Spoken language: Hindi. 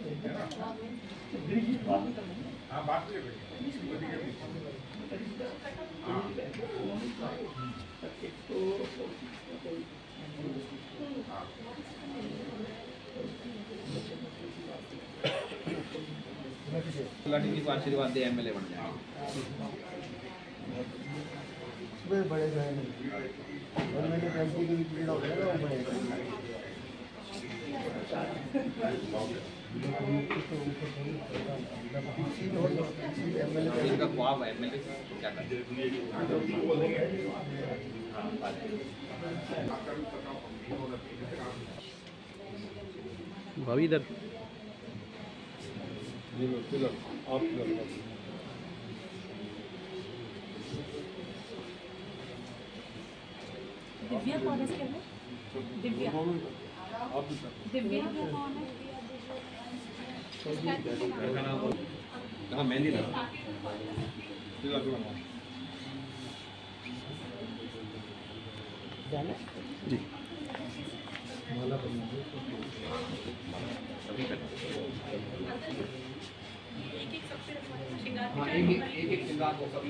हाँ बात लाठी जी को आशीर्वाद दे एमएलए बन जाए। बड़े और मैंने एमपी की लीड हो गया ना वो बनेगा। इनका ख्वाब है एमएलए क्या करते भाभी इधर आप दिव्या कौन है इसके अंदर? दिव्या दिव्या कौन है? कहाँ मेहंदी लगा जी एक एक सबसे हाँ एक श्रृंगार को